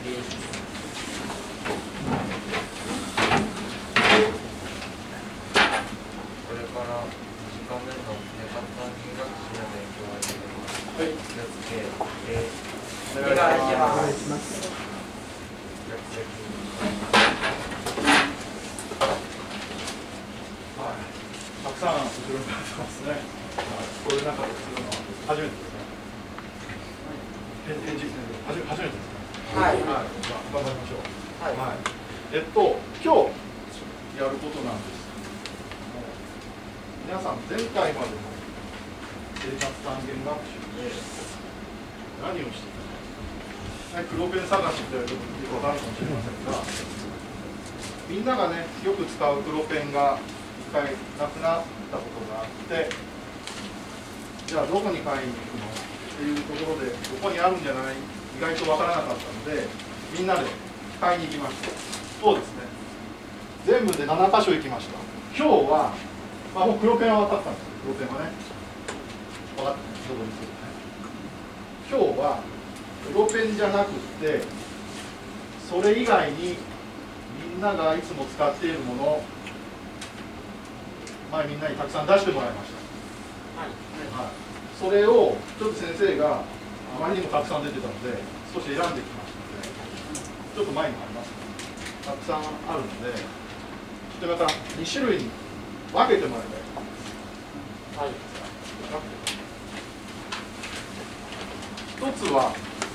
これから時間目の簡単に学習の勉強を始めます。はい。気をつけ。お願いします。 たくさん後ろに立ってますね。こういう中でするのは初めてですね。返事初めてですね。はい。頑張りましょう。はい。今日やることなんです。皆さん前回までの生活単元学習で何をしていたか。黒ペン探しって言われてもよくわかるかもしれませんが、みんながねよく使う黒ペンが一回なくなったことがあって、じゃあどこに買いに行くのっていうところでどこにあるんじゃない、意外とわからなかったのでみんなで買いに行きました。そうですね、全部で7箇所行きました。今日は、もう黒ペンは分かったんです。黒ペンはね分かったね、どこにするね。今日は黒ペンじゃなくってそれ以外にみんながいつも使っているものを前みんなにたくさん出してもらいました。はい。それをちょっと先生があまりにもたくさん出てたので少し選んできましたので、ちょっと前にもあります。たくさんあるので、それまた2種類に分けてもらいたい。はい。一つは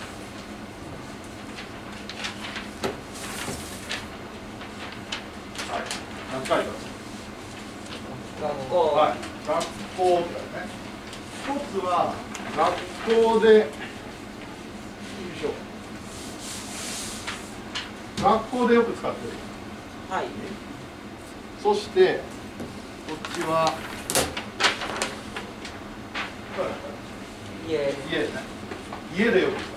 何回か。 学校。 はい。学校だよね。一つは学校で、よいしょ。学校でよく使ってる。はい。そしてこっちは家ね。家でよく使う。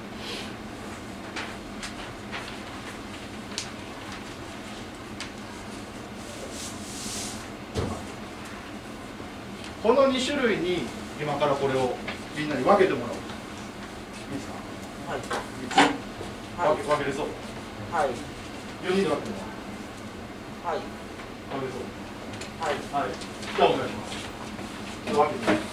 この2種類に今からこれをみんなに分けてもらおう。いいですか。はい。分けれそう。はい。4人で分けてもらう。はい。分けれそう。はい。はい。じゃあお願いします。分けて。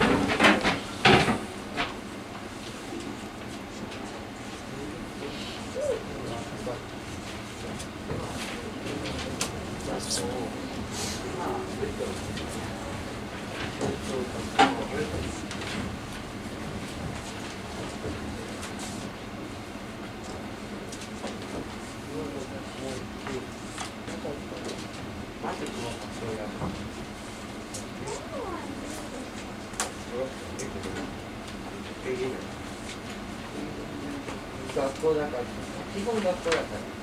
学校だから、基本学校だから。どちらと。なんか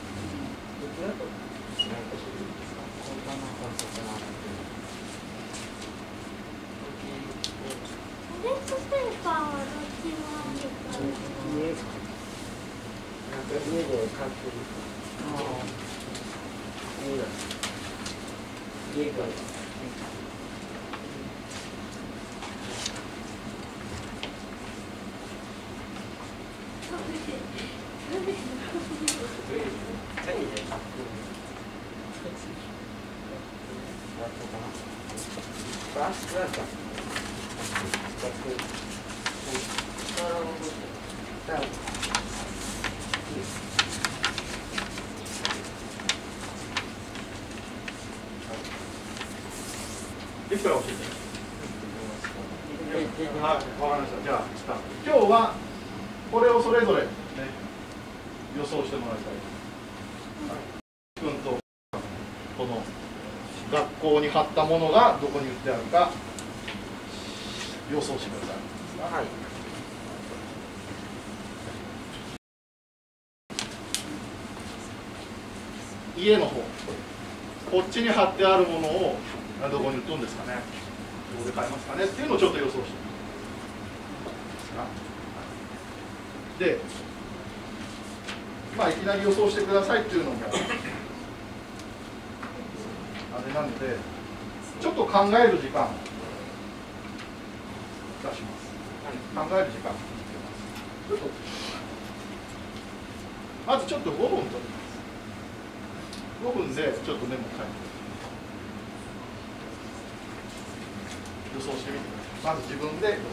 知るんですか。こんなのか、そんなの。 トイレットペーパーはどっちもあるから。 なんか家で買ってる。家から。 できたら教えて。はい、わかりました。じゃあ、今日はこれをそれぞれ、ね、予想してもらいたい。君とこの学校に貼ったものがどこに売ってあるか予想してください。はい。家の方、こっちに貼ってあるものをどこに売ってるんですかね、どこで買えますかねっていうのをちょっと予想してみますで、いきなり予想してくださいっていうのもあれなので、ちょっと考える時間を出します。考える時間をつけます。ちょっとまずちょっと5分取ります。5分でちょっとメモ書いて予想してみてください。まず自分で予想して。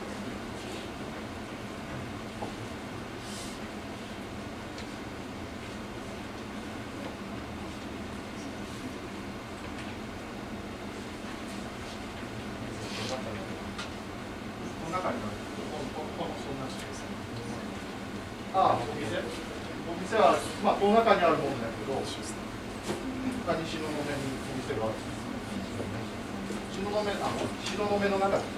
この中にはそんな人ですね。ああ、お店は、まあ、この中にあるものだけど、他に東雲にお店がある。東雲の中に。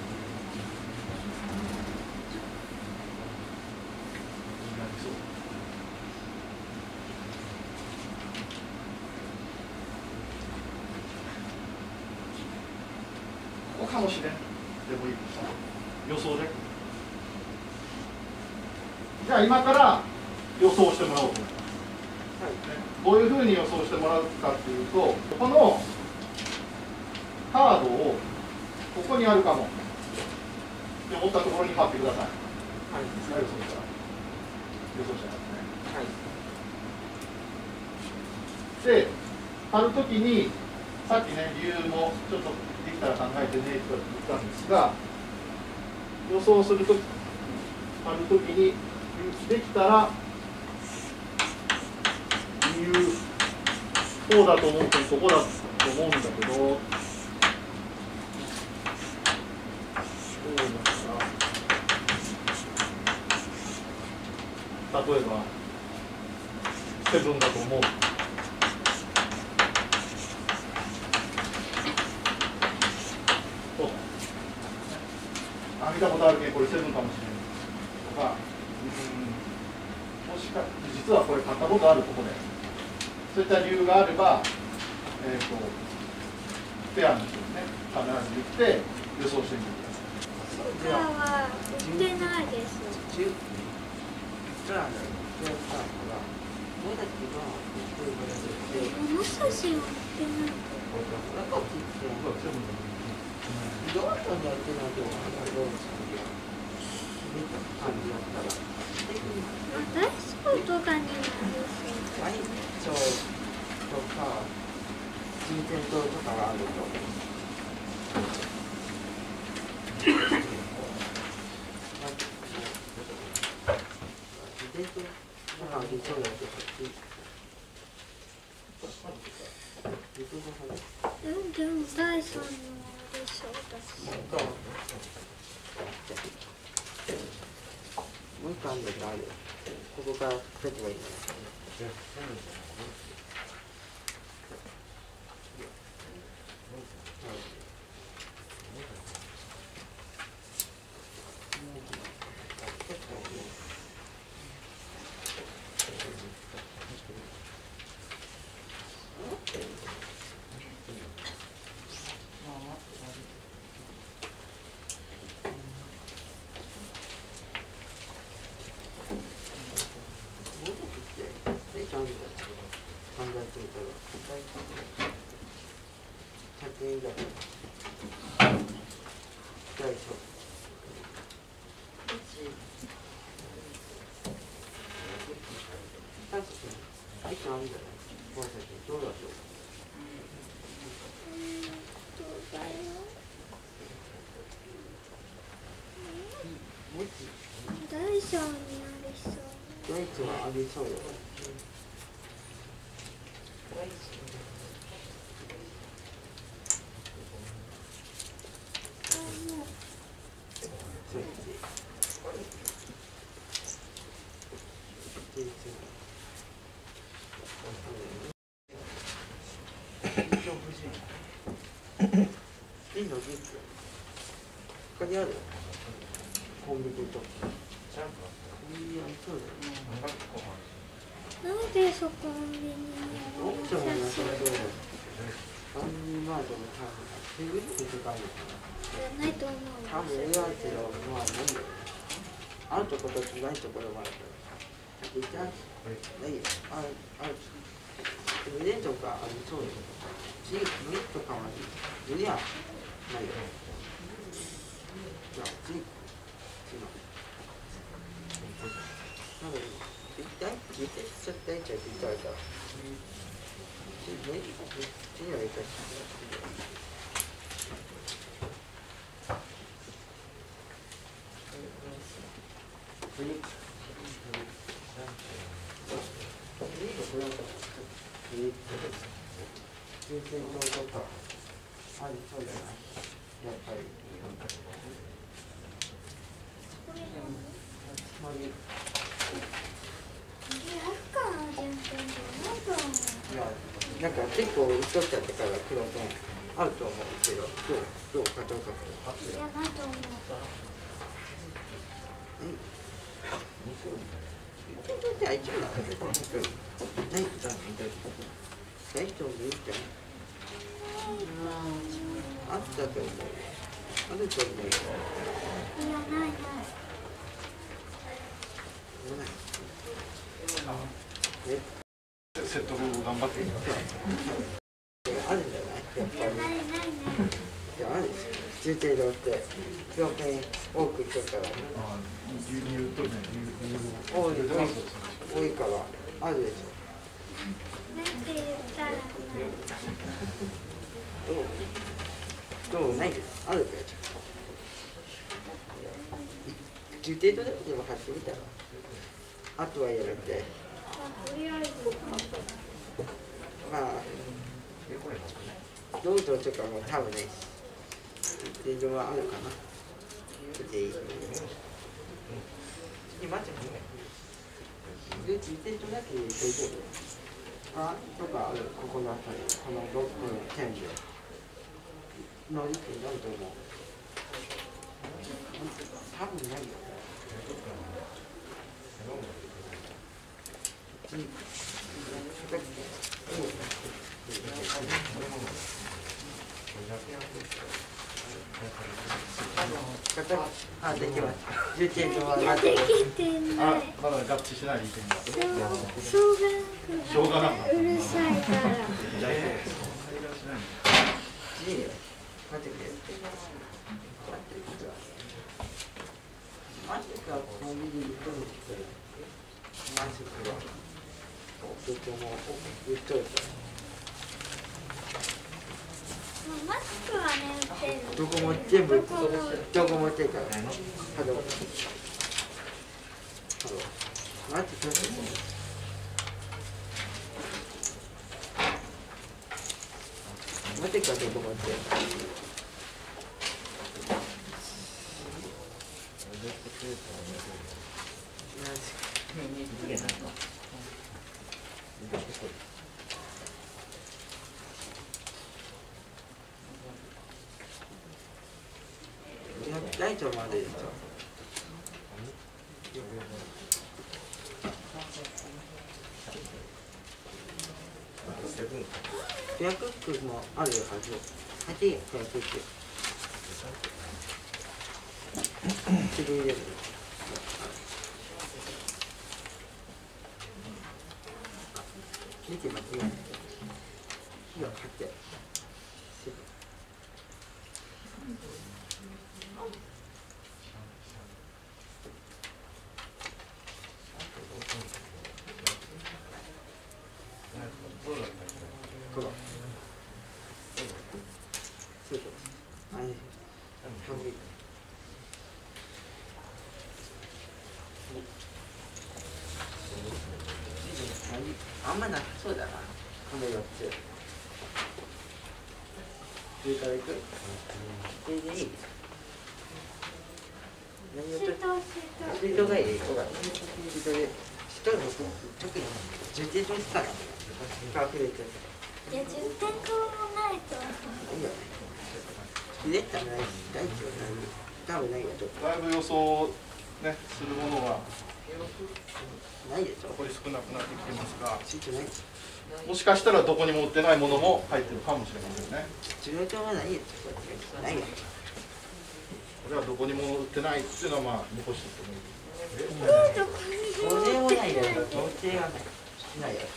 ここかもしれん。でもいいです。予想で。じゃあ今から予想してもらおうと思います。どういうふうに予想してもらうかっていうと、このカードをここにあるかもって思ったところに貼ってください。はい。予想したら。予想したらですね。はい。で、貼るときにさっきね、理由もちょっとできたら考えてねと言ったんですが、予想するとき、貼るときにできたら理由こうだと思うとここだと思うんだけど、どうだったら例えばセブンだと思う。見たことあるけどこれセブンかもしれないとか、もしか実はこれ買ったことあるここで、そういった理由があれば、フェアの人にね必ず言って予想してみてください。 他は売ってないです。物差しは売ってない。 どうやったんだってなってもどうですかね。 ダイソーとかにも大腸とか人天堂とかがあると。人天堂なんかありそうだけど。 でもダイソーのありそうだし。 もう一個あるんだけどある。ここから出てもいいの。 ダイソーにありそう。 ダイソーはありそうよ。他にある？コンビニと。 なんでそこコンビニにあるの？写真。 ファミリーマートの多分セブンってとかあるのかな。 ないと思う。 多分あるけど、まあ何だろう。あるところとないところもあるから。ないよ。ある。胸とかありそうよ。胸とかは胸はないよ。じゃあ次。なんだろう。一体重点ちょっと大ちゃうと痛いから。ね、次は痛い。重点とかありそうじゃないやっぱり。なんか結構打っとっちゃってから黒点あると思うけど、どうかどうか。 いや、ないと思う。 大丈夫なんだけど、大丈夫じゃん。あったと思う。あると思う。 いや、ない。 説得頑張ってみよう。 あるんじゃないやっぱり。 ない。 いや、あるですよ。中程度って表現多く言っとったら多いからあるでしょ。 なんて言ったらどうないです。あるけど。中程度でも貼ってみたら。あとはやられて。 とりあえずまあ、どうぞとかも多分ね、一定はあるかな。で、いい。今ちゃんね。で、一定だけ大丈夫。あ、とかある、ここのあたり、この6分点で。乗りってないと思う。多分ないよ。あ、できます。重点とはできてない。 まだ合致しない意見が。 小学がうるさいから。 いいよ。待ってくれ。マジか、コンビニに行くのって。マジか。どこも言っといて。 マスクはね、売ってる。 どこも全部どこも売ってるから。ハロー。待ってください。待ってからどこも売ってる。ライトまでですよ。ペアクックもあるはず。8ペアクック。次入れる。見て間違えない。火をかけ。あんまなさそうだな、この4つ。上からいく？それでいい？何をシートがいい？シートで、シートの特に10点としたら隠れてる。 いや、10点ともないと思う。 いいよね。入れたらないし、大丈夫ない。多分ないよ、ちょっと。 だいぶ予想ね、するものがないでしょ。 残り少なくなってきてますが、 シートない。 もしかしたらどこにも売ってないものも入ってるかもしれませんね。 10点はないよ、ないよ。 これはどこにも売ってないっていうのはまあ残しておいてもいい。 これもないよ、どっちがない。ないよ。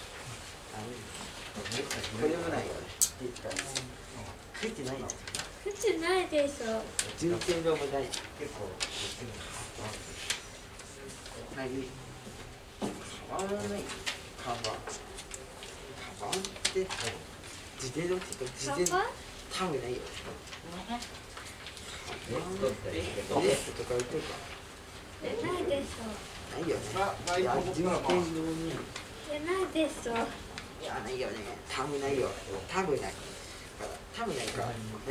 これもないよ。入ってないよ。 入ってないでしょ。 10点もない。結構。ない。 あのね、カバンって自転車って自転車多分ないよ。レスとか売ってるか。 ないでしょ。 ないよね。 ないと思ったらまあ自転車に。 ないでしょ。 いやないよね。多分ないよ。多分ない。多分ないから。ないから。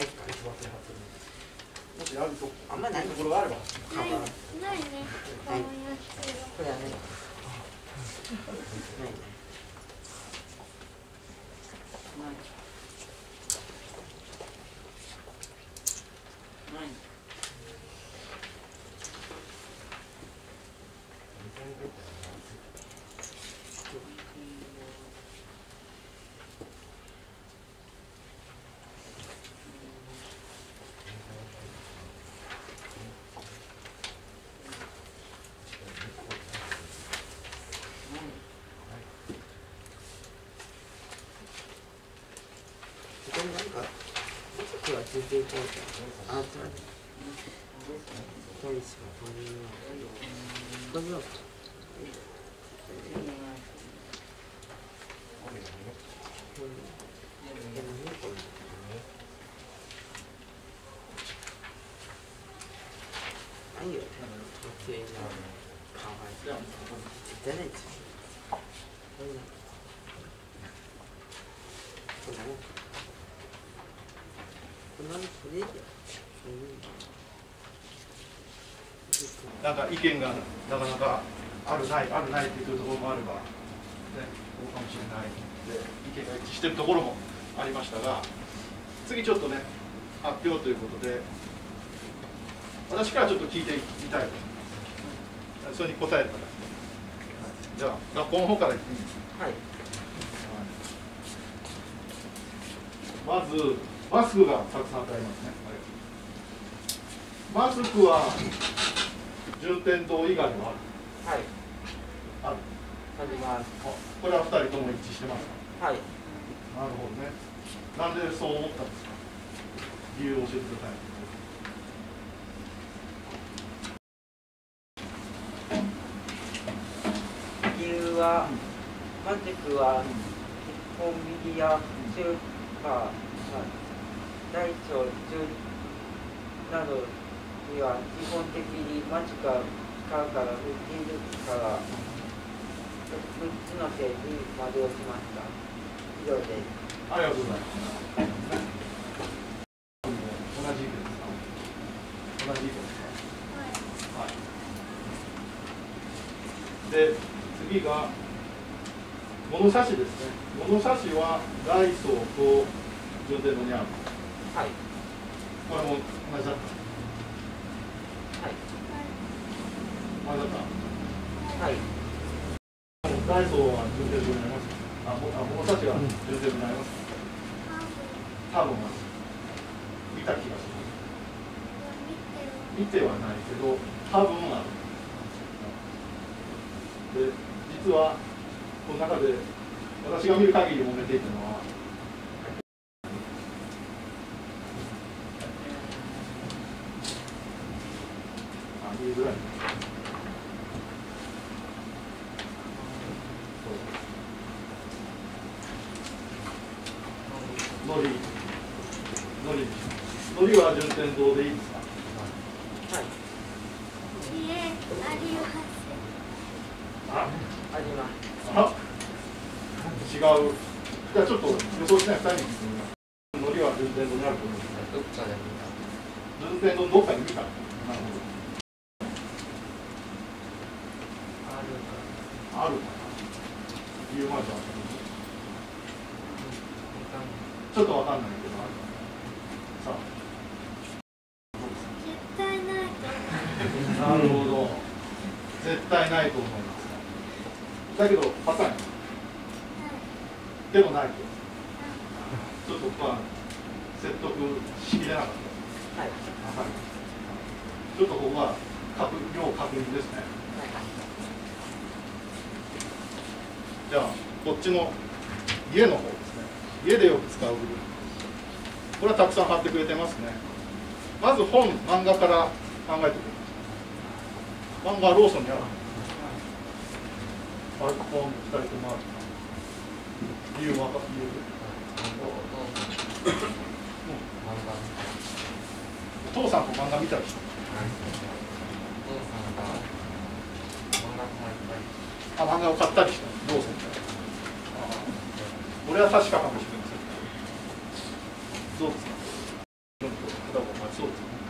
もしあるとあんまないところがあれば。 ないね。こういうやこれはね。ないね。ここに何か、僕はついていこうと。あ、つまり。大使がこれを。これを。何よ、時計のかわいい。じゃないですよ。こんなもんか。こんなもんこれいいよ。 なんか意見がなかなかあるないっていうところもあれば、ね、そうかもしれないで意見が一致しているところもありましたが、次ちょっとね発表ということで私からちょっと聞いてみたいと、それに答える方、じゃあ学校の方から言っていいですか。 はい。 まずマスクがたくさんありますね。マスクは順天堂以外ははい。 ある。 あります。 これは2人とも一致してますか。 はい。 なるほどね。なんでそう思ったんですか。理由を教えてください。 理由は、マジックはコンビニやスーパー、大小中などには基本的にマジックが使うから売っているから6つのページまでをしました。以上です。 ありがとうございます。同じ意見ですか。同じ意見ですか。はい。で、次が物差しですね。物差しはダイソーと順天堂にある。 はい。 これも同じだった。 はい。 同じだった。 はい。 ダイソーは順天堂にあります。物差しは順天堂にあります。多分見た気がします。見てはないけど、多分ある。で、実はこの中で私が見る限り揉めていたのは、見えづらい。のりは順天堂でいいですか。 はい。 いえ、ありません。 あります。 違う。じゃあちょっと予想しない2人に聞いてみます。のりは順天堂にあると思うんですどっかで見た。 順天堂どっかに見た。なるほど。あるかな。理由まではちょっとわかんないけどある。さあ。 絶対ないと思う。 なるほど。絶対ないと思います。だけどパターン。でもないと。ちょっと説得しきれなかった。 はい。 ちょっとここは要確認ですね。じゃあこっちの家の方ですね。家でよく使う部分。これはたくさん貼ってくれてますね。まず漫画から考えてくれます。漫画はローソンにある。 あれ、ポン2人とも理由は分かっている？お父さんと漫画見たりした。あ、漫画を買ったりした。どうする？俺は確かかもしれません。どうですか？そうですね。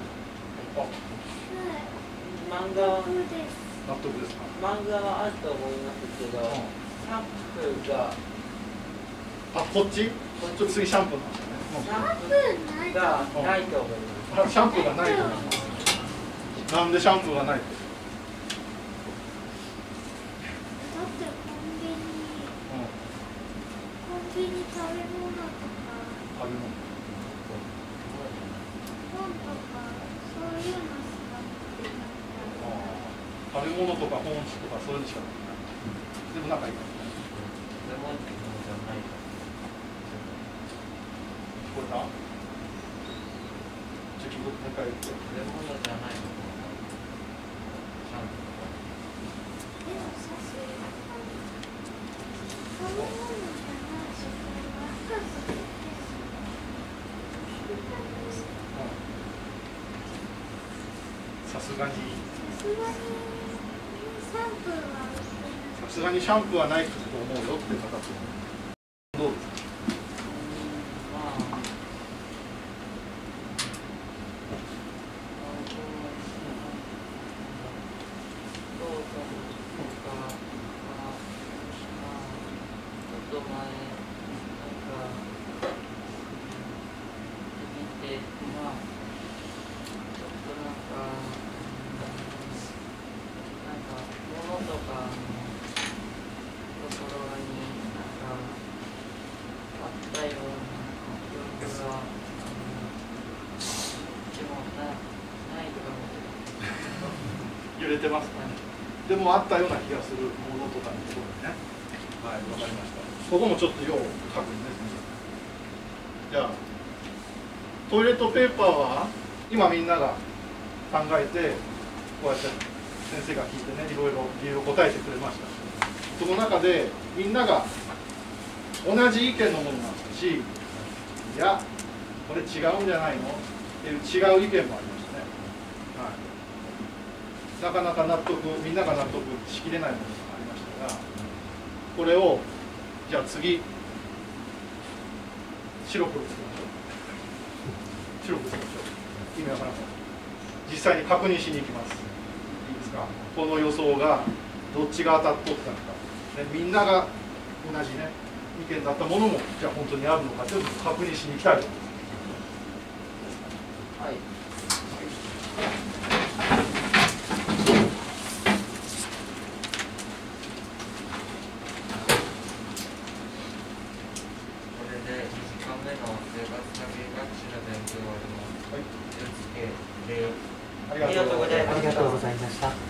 漫画は納得ですか？ 漫画はあると思いますけど、シャンプーがあ、こっち？ちょっと次シャンプーなんですよね。 シャンプーがないと思います。 シャンプーがないと思います。なんでシャンプーがないと？ だってコンビニ食べ物とか食べ物。 本とかそういうのしか持ってないから。 食べ物とか本とかそういうのしかない。でもなんかいいかも。 レモンってものじゃないか。 これな。ちょっともう一回言って。 レモンじゃないの。シャンプーとか。 でもさすがに食べ物じゃないし、これは赤くてさすがにさすがにシャンプーは売ってない。 さすがにシャンプーはないと思うよって方とどうですか？揺れてますかね。でもあったような気がするものとかのところね。はい、わかりました。ここもちょっと要確認ですね。じゃあトイレットペーパーは今みんなが考えてこうやって先生が聞いてね、いろいろ理由を答えてくれました。その中でみんなが同じ意見のものもあったし、いやこれ違うんじゃないのっていう違う意見もありましたね。はい、なかなかみんなが納得しきれないものがありましたが、これをじゃあ次白黒つけましょう。白黒つけましょう。意味わからない。実際に確認しに行きます。いいですか？この予想がどっちが当たっとったのか、みんなが同じね意見だったものもじゃあ本当にあるのかちょっと確認しに行きたいと思います。 はい。 これで2時間目の生活科学習の勉強を終わります。 はい、 気をつけ礼。 ありがとうございました。 ありがとうございました。